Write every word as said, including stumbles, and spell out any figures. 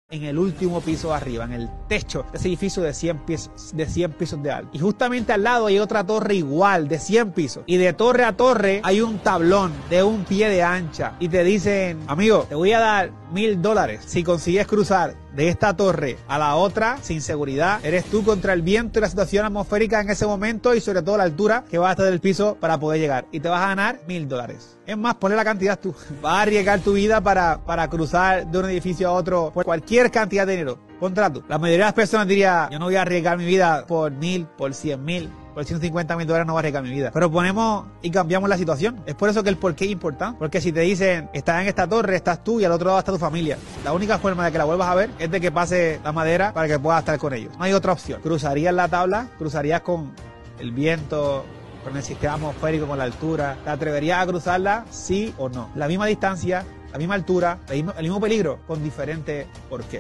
en el último piso de arriba, en el techo de ese edificio de cien pisos de, cien pisos de alto. Y justamente al lado hay otra torre igual, de cien pisos. Y de torre a torre hay un tablón de un pie de ancha. Y te dicen, amigo, te voy a dar mil dólares si consigues cruzar de esta torre a la otra sin seguridad. Eres tú contra el viento y la situación atmosférica en ese momento y sobre todo la altura que vas a estar del piso para poder llegar. Y te vas a ganar mil dólares. Es más, ponle la cantidad tú. Vas a arriesgar tu vida para, para cruzar de un edificio a otro por cualquier cantidad de dinero. Contrato. La mayoría de las personas diría, yo no voy a arriesgar mi vida por mil, por cien mil. Por ciento cincuenta mil dólares no va a arriesgar mi vida. Pero ponemos y cambiamos la situación. Es por eso que el porqué es importante. Porque si te dicen, estás en esta torre, estás tú y al otro lado está tu familia. La única forma de que la vuelvas a ver es de que pase la madera para que puedas estar con ellos. No hay otra opción. Cruzarías la tabla, cruzarías con el viento, con el sistema atmosférico, con la altura. ¿Te atreverías a cruzarla? Sí o no. La misma distancia, la misma altura, el mismo, el mismo peligro, con diferente porqué.